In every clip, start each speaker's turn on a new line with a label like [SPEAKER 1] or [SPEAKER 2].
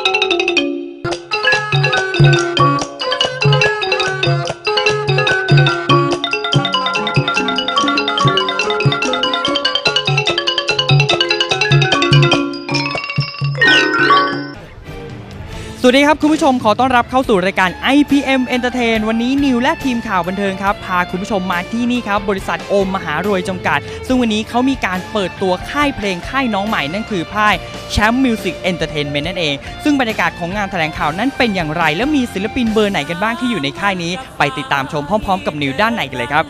[SPEAKER 1] สวัสดีครับคุณผู้ชมขอต้อนรับเข้าสู่รายการ IPM Entertain วันนี้นิวและทีมข่าวบันเทิงครับพาคุณผู้ชมมาที่นี่ครับบริษัทโอมมหารวยจำกัดซึ่งวันนี้เขามีการเปิดตัวค่ายเพลงค่ายน้องใหม่นั่นคือค่ายแชมป์มิวสิกเอนเตอร์เทนเมนต์นั่นเองซึ่งบรรยากาศของงานแถลงข่าวนั้นเป็นอย่างไรและมีศิลปินเบอร์ไหนกันบ้างที่อยู่ในค่ายนี้ไปติดตามชมพร้อมๆกับนิวด้านในกันเลยครับ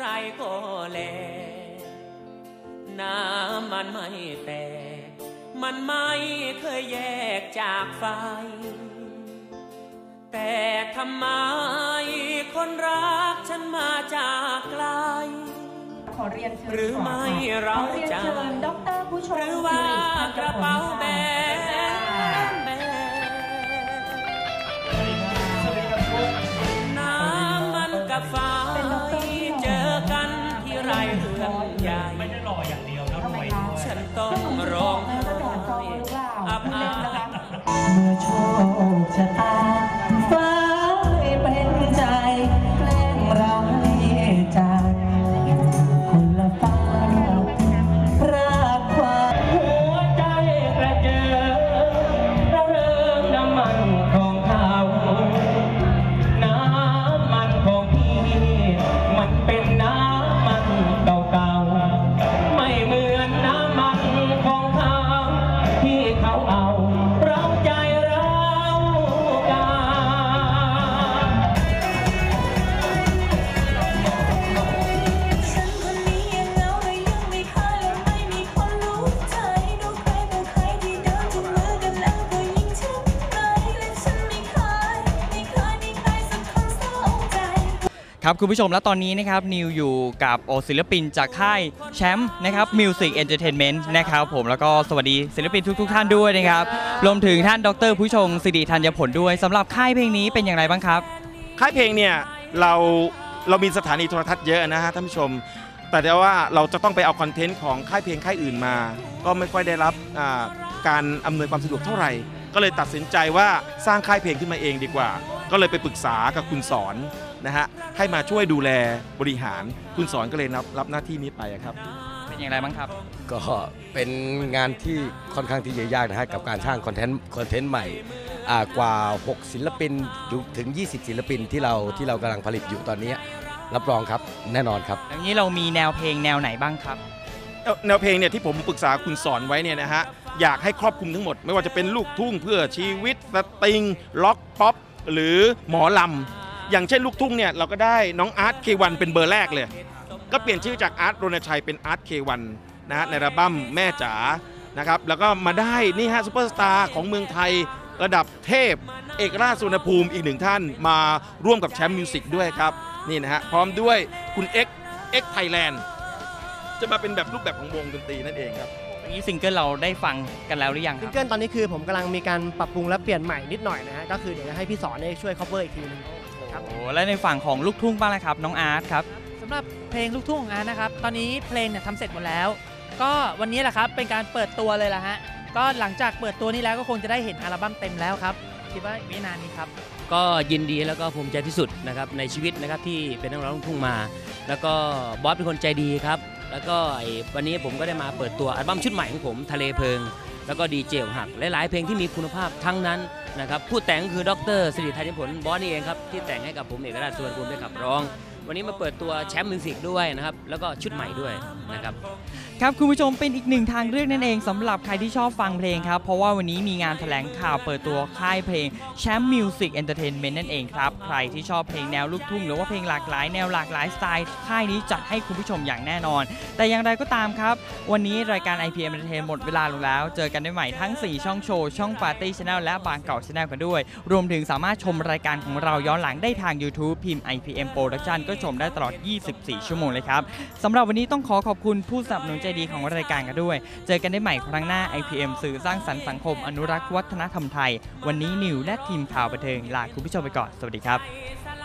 [SPEAKER 2] มันไม่เคยแยกจากไฟแต่ทำไมคนรักฉันมาจากไกล
[SPEAKER 3] ขอเรียนเชิญ
[SPEAKER 2] หรือไม่เราจะหรือว่ากระเป๋าแบน้ำมันกับฟ้าเจอกันที่ไรเรือนใหญ่ไม่ได้รออย่างเดียวนะรวยฉันต้องร้องอับอาย
[SPEAKER 3] เมื่อโชคชะตาฟ้าเป็นใจแกล้งเราให้จากอยู่คนละฟ้ารักความ
[SPEAKER 2] หัวใจกระเจิงระเริงน้ำมันของเขาน้ำมันของพี่มันเป็นน้ำมันเก่าๆไม่เหมือนน้ำมันของเขาที่เขาเอาเราใจเรากา
[SPEAKER 4] ฉันคนนี้ยังเหงาและยังไม่เคยและไม่มีคนรู้ใจดูใครต่อใครที่เดินจับมือกันแล้วก็ยิ่งช้ำใจและฉันไม่เคยมีใครสักคนเศร้าใจ
[SPEAKER 1] ครับคุณผู้ชมและตอนนี้นะครับนิวอยู่กับศิลปินจากค่ายแชมป์นะครับมิวสิกเอนเตอร์เทนเมนต์นะครับผมแล้วก็สวัสดีศิลปินทุกท่านด้วยนะครับรวมถึงท่านดร.ผู้ชงศิริธัญผลด้วยสำหรับค่ายเพลงนี้เป็นอย่างไรบ้างครับ
[SPEAKER 5] ค่ายเพลงเนี่ยเรามีสถานีโทรทัศน์เยอะนะฮะท่านผู้ชมแต่ว่าเราจะต้องไปเอาคอนเทนต์ของค่ายเพลงค่ายอื่นมาก็ไม่ค่อยได้รับการอำนวยความสะดวกเท่าไหร่ก็เลยตัดสินใจว่าสร้างค่ายเพลงขึ้นมาเองดีกว่าก็เลยไปปรึกษากับคุณสอนนะฮะให้มาช่วยดูแลบริหารคุณสอนก็เลยรับหน้าที่นี้ไปครับ
[SPEAKER 1] เป็นอย่างไรบ้างครับ
[SPEAKER 6] ก็เป็นงานที่ค่อนข้างที่จะยากนะฮะกับการสร้างคอนเทนต์ใหม่กว่า6ศิลปินถึง20ศิลปินที่เรากำลังผลิตอยู่ตอนนี้รับรองครับแน่นอนครับ
[SPEAKER 1] อย่างนี้เรามีแนวเพลงแนวไหนบ้างครับ
[SPEAKER 5] แนวเพลงเนี่ยที่ผมปรึกษาคุณสอนไว้เนี่ยนะฮะอยากให้ครอบคลุมทั้งหมดไม่ว่าจะเป็นลูกทุ่งเพื่อชีวิตสตริงล็อกป๊อปหรือหมอลำอย่างเช่นลูกทุ่งเนี่ยเราก็ได้น้องอาร์ตเควันเป็นเบอร์แรกเลยก็เปลี่ยนชื่อจากอาร์ตรณชัยเป็นอาร์ตเควันนะฮะในอัลบั้มแม่จ๋านะครับแล้วก็มาได้นี่ฮะซุปเปอร์สตาร์ของเมืองไทยระดับเทพเอกราชสุวรรณภูมิอีกหนึ่งท่านมาร่วมกับแชมป์มิวสิกด้วยครับนี่นะฮะพร้อมด้วยคุณเอ็กไทยแลนด์จะมาเป็นแบบรูปแบบของวงดนตรีนั่นเองครับ
[SPEAKER 1] นี้ซิงเกิลเราได้ฟังกันแล้วหรือยัง
[SPEAKER 7] ซิงเกิลตอนนี้คือผมกำลังมีการปรับปรุงและเปลี่ยนใหม่นิดหน่อยนะฮะก็คือเดี๋ยวจะให้พี่สอนช่วย cover อีกทีนึง
[SPEAKER 1] ครับโอ้และในฝั่งของลูกทุ่งบ้างนะครับน้องอาร์ตครับ
[SPEAKER 8] สำหรับเพลงลูกทุ่งของอาร์ตนะครับตอนนี้เพลงเนี่ยทำเสร็จหมดแล้วก็วันนี้แหละครับเป็นการเปิดตัวเลยล่ะฮะก็หลังจากเปิดตัวนี้แล้วก็คงจะได้เห็นอัลบั้มเต็มแล้วครับคิดว่าไม่นานนี้ครับ
[SPEAKER 2] ก็ยินดีแล้วก็ภูมิใจที่สุดนะครับในชีวิตนะครับที่เป็นนักร้องลูกทุ่งมาแล้วก็บอสเป็นคนใจดีครับแล้วก็วันนี้ผมก็ได้มาเปิดตัวอัลบั้มชุดใหม่ของผมทะเลเพลิงแล้วก็ดีเจหักหลายๆเพลงที่มีคุณภาพทั้งนั้นนะครับผู้แต่งคือดร.สิริธัญผลบอสนี่เองครับที่แต่งให้กับผมเอกราชสุวรรณภูมิได้ขับร้องวันนี้มาเปิดตัวแชมป์มิวสิกด้วยนะครับแล้วก็ชุดใหม่ด้วยนะครับ
[SPEAKER 1] ครับคุณผู้ชมเป็นอีกหนึ่งทางเลือกนั่นเองสำหรับใครที่ชอบฟังเพลงครับเพราะว่าวันนี้มีงานแถลงข่าวเปิดตัวค่ายเพลงแชมป์มิวสิกเอนเตอร์เทนเมนต์นั่นเองครับใครที่ชอบเพลงแนวลูกทุ่งหรือว่าเพลงหลากหลายแนวหลากหลายสไตล์ค่ายนี้จัดให้คุณผู้ชมอย่างแน่นอนแต่อย่างไรก็ตามครับวันนี้รายการ IPM Entertain หมดเวลาลงแล้วเจอกันได้ใหม่ทั้ง4ช่องโชว์ช่อง Party Channel และบางเก่า Channel กันด้วยรวมถึงสามารถชมรายการของเราย้อนหลังได้ทาง YouTube พิมพ์ IPM Production ก็ชมได้ตลอด24 ชั่วโมงเลยครับสำหรับวันนี้ต้องขอบคุณผู้สนับสนุนใจดีของรายการกันด้วยเจอกันได้ใหม่ครั้งหน้า IPM สื่อสร้างสรรค์สังคมอนุรักษ์วัฒนธรรมไทยวันนี้นิวและทีมข่าวบันเทิงลาคุณผู้ชมไปก่อนสวัสดีครับ